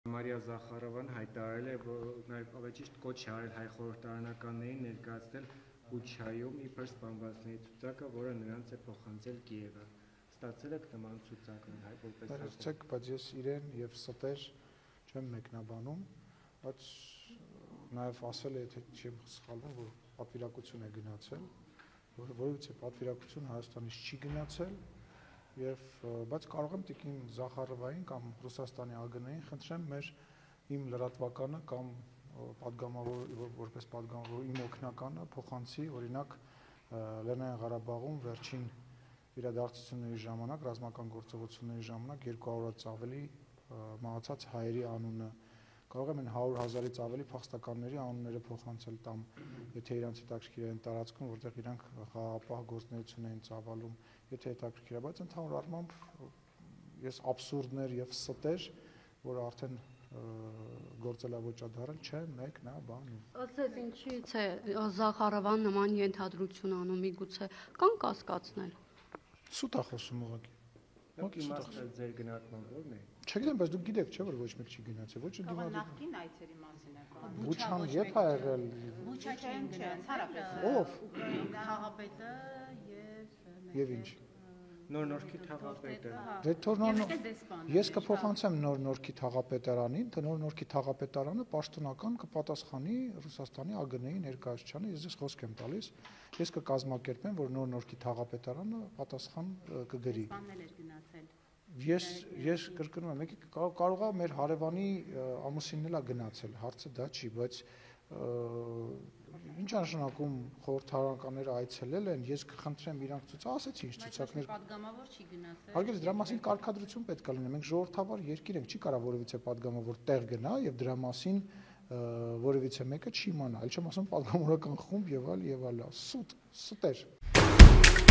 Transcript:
Մարիա Զախարովան հայտարարել է, որ նաև ավելի ճիշտ կոչ է արել հայ խորհրդարանականներին ներկայացնել Բուչայում իբր սպանվածների ցուցակը, որը նրանց է փոխանցել Կիևը։ Ստացել եք նման ցուցակներ հայ որպես Վերցեք, բայց ես իրեն եւ ստեր չեմ մեկնաբանում, բայց նաև ասել է, եթե չեմ սխալվում, որ պատվիրակություն է գնացել, որովհետեւ պատվիրակություն Հայաստանից չի գնացել, բայց կարող եմ տիկին Զախարովային կամ Ռուսաստանի ԱԳՆ-ին խնդրեմ իմ լրատվականը կամ որպես պատգամավոր իմ օգնականը փոխանցի, օրինակ Լեռնային Ղարաբաղում վերջին իրադարձությունների ժամանակ, ռազմական գործողությունների ժամանակ 200-ից ավելի մահացած հայերի անունը, կարող եմ 100,000-ից ավելի փախստականների անունները փոխանցել տամ, եթե իրանց հետաքրքիր են տարածքում, որտեղ իրանք խաղաղապահ գործունեություն են ծավալում, եթե հետաքրքիր է, բայց ընդհանուր առմամբ ես աբսուրդներ եւ ստեր, որ արդեն գործելավոճադարել չեմ մեկնաբանում։ Ասես ինչի՞ց է Զախարովան նման ենթադրություն անում, միգուցե կան կասկածներ։ Սուտ է խոսում ուղղակի։ Իմաստը ձեր գնահատման ո՞րն է։ Չգիտեմ, բայց դուք գիտեք, չէ՞ որ ոչ մեկ չի գնացել, ոչ դիմադրում։ Նախկին այցերի մասին է խոսքը։ Բուչան երբ ա եղել։ Բուչա չեն գնացել։ Ով։ Խաղապետը Եվ ինչ։ Նոր-Նորքի թաղապետը։ Դե թող ես կփոխանցեմ Նոր-Նորքի թաղապետարանին, թե Նոր-Նորքի թաղապետարանը պաշտոնական կպատասխանի Ռուսաստանի ԱԳՆ-ի ներկայացությանը, ես ձեզ խոսք եմ տալիս, ես կկազմակերպեմ, որ Նոր-Նորքի թաղապետարանը պատասխան կգրի։ Ես կրկնում եմ, կարող է մեր հարևանի ամուսինն էլ գնացել, հարցը դա չի, բայց ինչ նշանակում խորհրդարանականները այցելել են, ես կխնդրեմ իրանք ցույց, ասեցի ինչ ցուցակներ։ Պատգամավոր չի գնացել։ Հարգելի դրա մասին կարգադրություն պետք է լինի։ Մենք ժողովրդավար երկիր ենք, չի կարող որևիցե պատգամավոր տեղ գնա եւ դրա մասին որևիցե մեկը չի իմանա։ Այլ չեմ ասում պատգամավորական խումբ եւ այլ, սուտ, ստեր։